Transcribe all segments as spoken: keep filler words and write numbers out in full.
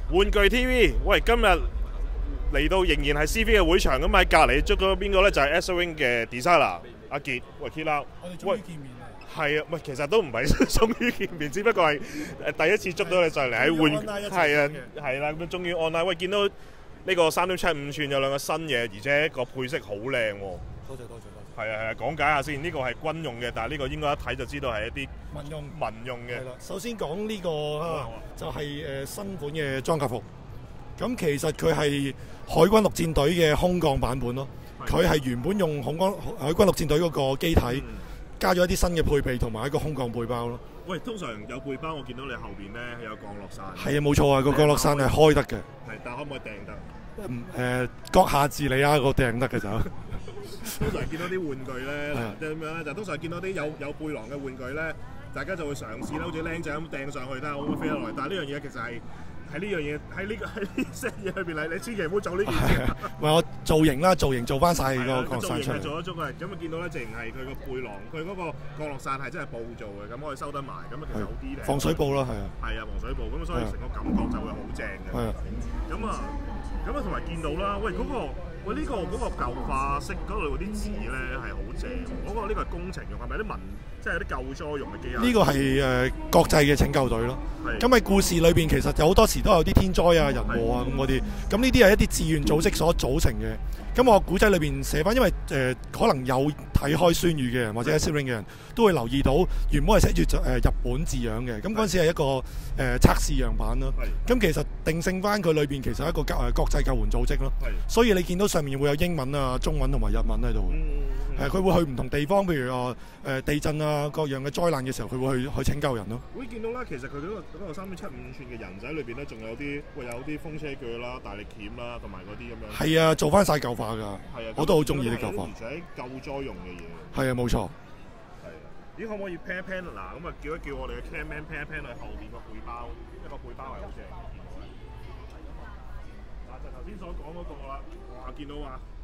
玩具 T V， 喂，今日嚟到仍然係 C V 嘅會場，咁喺隔離捉咗邊個咧？就係 S Wing 嘅 designer 阿傑，喂 Kit 我哋終於見面啦！ 係啊，喂，其實都唔係終於見面，只不過係誒第一次捉到你上嚟喺玩，係啊，係啦，咁終於 online。喂，見到呢個三點七五寸有兩個新嘢，而且個配色好靚喎。 多謝多謝多謝。 係啊係啊，講解下先，呢個係軍用嘅，但係呢個應該一睇就知道係一啲民用民用嘅。 係啦，首先講呢個啊，就係誒新款嘅裝甲服。咁其實佢係海軍陸戰隊嘅空降版本咯。佢係原本用空降海軍陸戰隊嗰個機體，嗯、加咗一啲新嘅配備同埋一個空降背包咯。 喂，通常有背包，我見到你後邊咧有降落傘。 係啊，冇錯啊，個降落傘係開得嘅。 係，但可唔可以掟得？ 嗯誒，閣下自理啊，個掟得嘅就。 通常見到啲玩具咧，即係點樣咧？就通常見到啲有有背囊嘅玩具咧，大家就會嘗試啦，好似僆仔咁掟上去，睇下可唔可以飛得落嚟。但係呢樣嘢其實係喺呢樣嘢喺呢個喺呢 set 嘢裏邊嚟，你千祈唔好做呢件事。喂， 我造型啦，造型做翻晒個降落傘出嚟。做咗足嘅，咁啊見到咧，淨係佢個背囊，佢嗰個降落傘係真係布做嘅，咁可以收得埋，咁啊其實好啲嘅。 防水布啦，係啊。係啊，防水布，咁所以成個感覺就會好正嘅。係啊。咁啊，咁啊同埋見到啦，喂嗰個。喂，呢、這個嗰、那個舊化式嗰度嗰啲字咧係好正，嗰、那個呢個係工程用，係咪啲文即係有啲救災用嘅機械？呢個係誒、呃、國際嘅拯救隊咯。咁喺故事裏邊其實有好多時都有啲天災啊、人禍啊咁嗰啲，咁呢啲係一啲志願組織所組成嘅。咁我古仔裏邊寫翻，因為誒、呃、可能有睇開酸語嘅人或者 S Wing 嘅人都會留意到原本係寫住誒日本字樣嘅。咁嗰陣時係一個誒、呃、測試樣版咯。咁其實定性翻佢裏邊其實係一個誒國際救援組織咯。所以你見到上面會有英文啊、中文同埋日文喺度。誒，佢會去唔同地方，譬如話誒地震啊、各樣嘅災難嘅時候，佢會去去拯救人咯。會見到啦，其實佢嗰個嗰個三點七五寸嘅人仔裏邊咧，仲有啲會有啲風車鋸啦、大力鉗啦，同埋嗰啲咁樣。係啊，做翻晒舊化㗎。係啊，我都好中意啲舊化。而且救災用嘅嘢。係啊，冇錯。係啊，咦？可唔可以 pan 一 pan 嗱？咁啊，叫一叫我哋嘅 camman pan 一 pan 去後邊個背包，一個背包係好正，見到咧。嗱，就頭先所講嗰個啦，哇！見到啊〜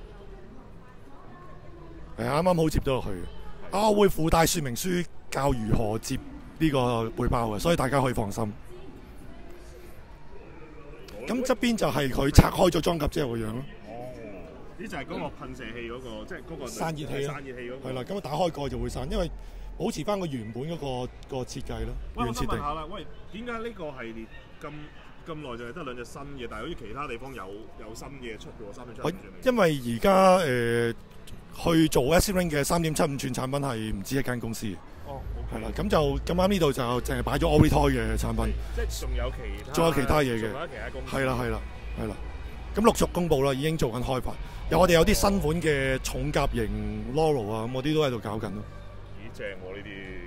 係啱啱好接咗落去嘅，啊會附帶說明書教如何接呢個背包嘅，所以大家可以放心。咁側邊就係佢拆開咗裝甲之後嘅樣咯。哦，呢就係嗰個噴射器嗰個，即係嗰個散熱器咯。散熱器嗰個。係啦，咁打開蓋就會散，因為保持翻個原本嗰個個設計咯。原設定。我想問下啦，喂，點解呢個系列咁咁耐就係得兩隻新嘅，但係好似其他地方有有新嘅出嘅喎？三點七五寸。因為而家誒。去做 S Wing 嘅三點七五寸產品係唔止一間公司，哦，係啦，咁就咁啱呢度就淨係擺咗 Oritoy 嘅產品，即係仲有其他，仲有其他嘢嘅，仲有其他公司，係啦係啦係啦，咁陸續公佈啦，已經做緊開發，有我哋有啲新款嘅重甲型 Loro 啊，咁我啲都喺度搞緊咯。咦，正喎呢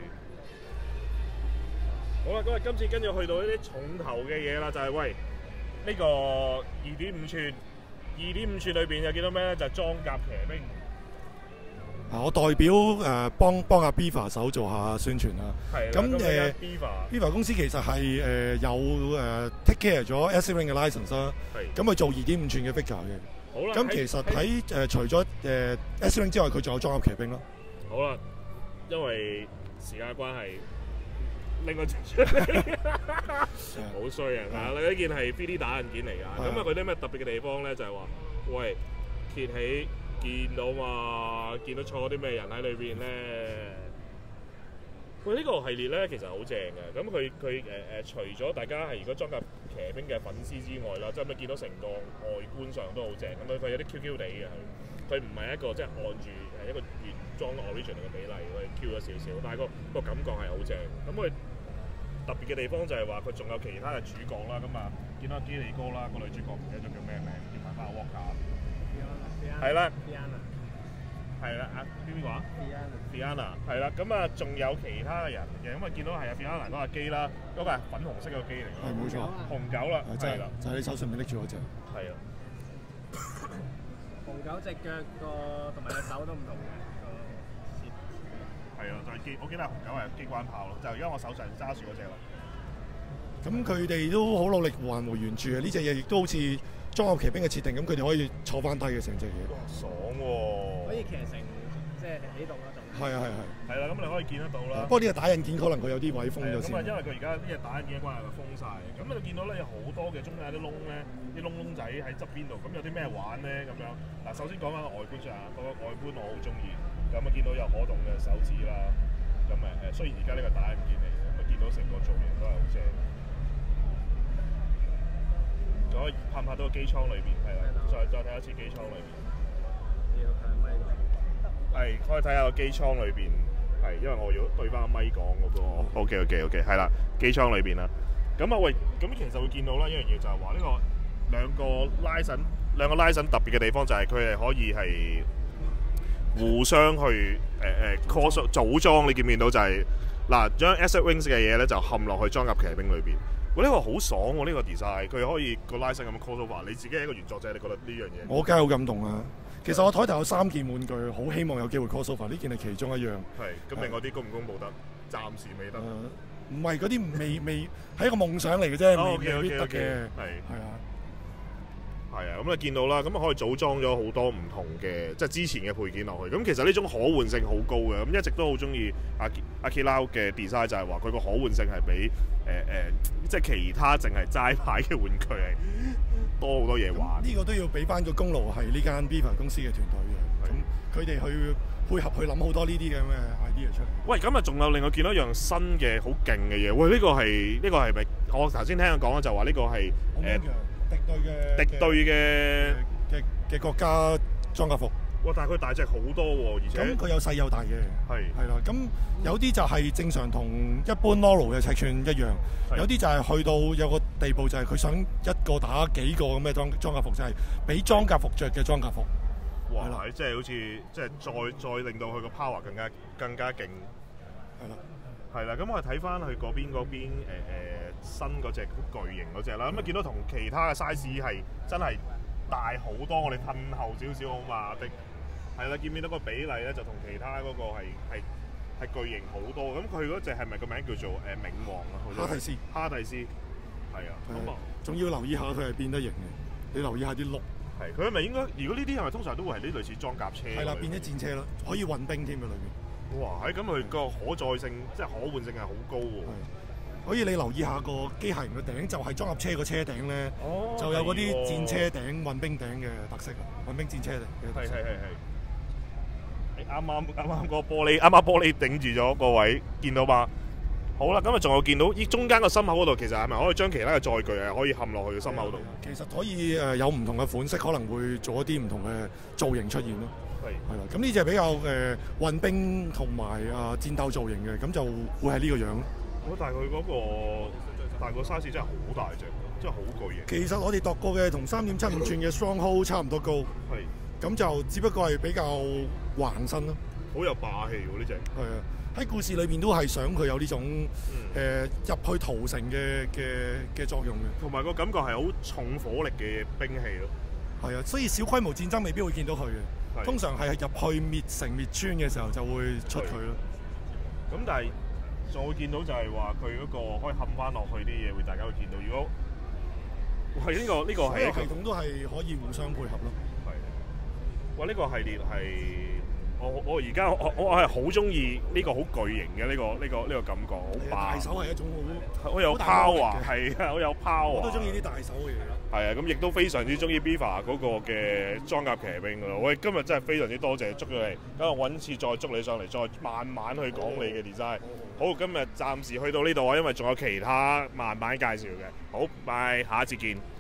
啲！好啦，咁啊，今次跟住去到呢啲重頭嘅嘢啦，就係、是、喂呢、這個二點五寸，二點五寸裏邊有幾多咩咧？就係、是、裝甲騎兵。啊！我代表誒、呃、幫幫阿 Beaver 手做下宣傳啦。係咁誒 Beaver 公司其實係誒、呃、有誒、呃、take care 咗 S Wing 嘅 license 啦。係。咁佢做二點五寸嘅 figure 嘅。好啦。咁其實喺誒、呃、除咗誒、呃、S Wing 之外，佢仲有裝甲騎兵咯。好啦，因為時間關係，拎個出嚟。好衰啊！嗱，你呢件係 three D 打印件嚟㗎。咁啊，佢啲咩特別嘅地方咧？就係、是、話，喂，揭起。見到嘛？見到坐啲咩人喺裏邊咧？佢呢個系列咧其實好正嘅。咁佢佢誒誒，除咗大家係如果裝甲騎兵嘅粉絲之外啦，即係咪見到成個外觀上都好正。咁佢佢有啲 Q Q 地嘅，佢唔係一個即係按住誒一個原裝 original 嘅比例，佢 Q 咗少少，但係個個感覺係好正。咁佢特別嘅地方就係話佢仲有其他嘅主角啦。咁啊，見到基利哥啦，個女主角唔記得咗叫咩名，叫翻翻 Walker。係啦，係啦，啊邊個啊 ？Fiona， 係啦，咁啊，仲有其他嘅人嘅，咁啊見到係啊 Fiona 嗰架機啦，嗰個係粉紅色嘅機嚟嘅，係冇錯，紅狗啦，係啦，就喺你手上面拎住嗰隻，係啊，紅狗隻腳個同埋隻手都唔同嘅，係啊，就係機，我記得紅狗係機關炮咯，就而家我手上揸住嗰隻啦。咁佢哋都好努力還回原著嘅，呢隻嘢亦都好似裝甲騎兵嘅設定，咁佢哋可以坐翻低嘅成隻嘢。爽喎！可以騎成即係係喺度啦，就係啊係係。 係啦，咁你可以見得到啦。 不過呢個打印件可能佢有啲位封咗先。 咁啊，因為佢而家呢隻打印件嘅關係，佢封晒。咁你見到咧有好多嘅中間有啲窿咧，啲窿窿仔喺側邊度。咁有啲咩玩咧？咁樣嗱，首先講翻個外觀上，個外觀我好中意。咁啊，見到有可動嘅手指啦。咁誒誒，雖然而家呢個打印件嚟，咁啊見到成個造型都係好正。可以拍唔拍到個機艙裏邊？係啦，再再睇一次機艙裏邊。 要睇咪係，可以睇下個機艙裏邊。係，因為我要對翻個咪講嗰個。OK OK OK， 係啦，機艙裏邊啦。咁啊喂，咁其實會見到啦，一樣嘢就係話呢個兩個拉繩，兩個拉繩特別嘅地方就係佢哋可以係互相去誒誒 cross 組裝。你見唔見到就係、是、嗱，將 Asset Wings 嘅嘢咧就冚落去裝甲騎兵裏邊。喂，呢、這個好爽喎！呢、這個 design 佢可以個拉繩咁樣 cross over。你自己係一個原作者，你覺得呢樣嘢？ 我梗係好感動啊！其實我台頭有三件玩具，好希望有機會 cross over，呢件係其中一樣。 係，咁另外啲公唔公佈得？暫時未得。 唔係嗰啲未未係一個夢想嚟嘅啫， 哦、 未必得嘅。 係係啊， 係啊，咁你見到啦，咁可以組裝咗好多唔同嘅，即係之前嘅配件落去。咁其實呢種可換性好高嘅，咁一直都好中意阿阿 Kilau 嘅 design 就係話佢個可換性係比誒誒、呃呃，即係其他淨係齋牌嘅玩具係多好多嘢玩。 呢個都要俾翻個功勞係呢間 Beaver 公司嘅團隊嘅，咁佢哋去配合去諗好多呢啲嘅咁嘅 idea 出嚟。 喂，咁啊仲有另外見到一樣新嘅好勁嘅嘢。喂，呢、這個係呢、這個係咪？我頭先聽佢講就話呢個係誒敵對嘅敵對嘅嘅嘅國家裝甲服。 哇！但係佢大隻好多喎，而且咁佢有細有大嘅。 係係啦，咁有啲就係正常同一般 Noro 嘅尺寸一樣，有啲就係去到有個地步就係佢想一個打幾個咁嘅裝裝甲服，就係俾裝甲服着嘅裝甲服。 哇！即係好似即係再再令到佢個 power 更加更加勁。 係啦， 係啦。咁我哋睇翻佢嗰邊嗰邊誒誒、呃、新嗰隻巨型嗰隻啦。咁啊見到同其他嘅 size 係真係大好多。我哋褪後少少好嘛的。係啦，見唔見到個比例咧就同其他嗰個係係係巨型好多。咁佢嗰隻係咪個名叫做誒冥王啊？ 哈提斯。 哈提斯。係啊。咁啊， 仲要留意下佢係變得型嘅。你留意下啲轆。 係，佢係咪應該？如果呢啲係咪通常都會係啲類似裝甲車？ 係啦，變咗戰車啦，可以運兵添嘅裏面。 哇！喺咁佢個可載性，即係可換性係好高喎。 可以你留意下個機械人嘅頂，就係裝甲車個車頂咧， 哦、 就有嗰啲戰車頂、運兵頂嘅特色啊，運兵戰車嚟嘅特色。 係係係係。你啱啱啱啱個玻璃，啱啱玻璃頂住咗個位，見到嘛？好啦，咁啊仲有見到依中間個心口嗰度，其實係咪可以將其他嘅載具係可以冚落去個心口度？ 其實可以誒有唔同嘅款式，可能會做一啲唔同嘅造型出現咯。係係啦，咁呢隻比較誒運兵同埋啊戰鬥造型嘅，咁就會係呢個樣咯。 我但係佢嗰個但係個 size 真係好大隻，真係好巨型。 其實我哋度過嘅同三點七五寸嘅 Stronghold 差唔多高。係。咁就只不過係比較橫身咯。 好有霸氣喎呢隻。係啊。喺故事裏邊都係想佢有呢種誒入、嗯呃、去屠城嘅嘅嘅作用嘅， 同埋個感覺係好重火力嘅兵器咯。 係啊，所以小規模戰爭未必會見到佢嘅，通常係入去滅城滅村嘅時候就會出佢咯。 咁但係再見到就係話佢嗰個可以冚翻落去啲嘢，會大家會見到。如果係呢、呢個呢、呢個係系統都係可以互相配合咯。 係。哇！呢、呢個系列係。我我而家我我係好中意呢個好巨型嘅呢、呢個呢、呢個呢、呢個感覺，好霸。大手係一種好好有 power， 係啊，好有 power。 我都中意啲大手嘅嘢。 係啊，咁亦都非常之中意 Beaver 嗰個嘅裝甲騎兵㗎咯。喂，今日真係非常之多謝捉咗你，咁我揾次再捉你上嚟，再慢慢去講你嘅 design。好，今日暫時去到呢度啊，因為仲有其他慢慢介紹嘅。好，拜，下一次見。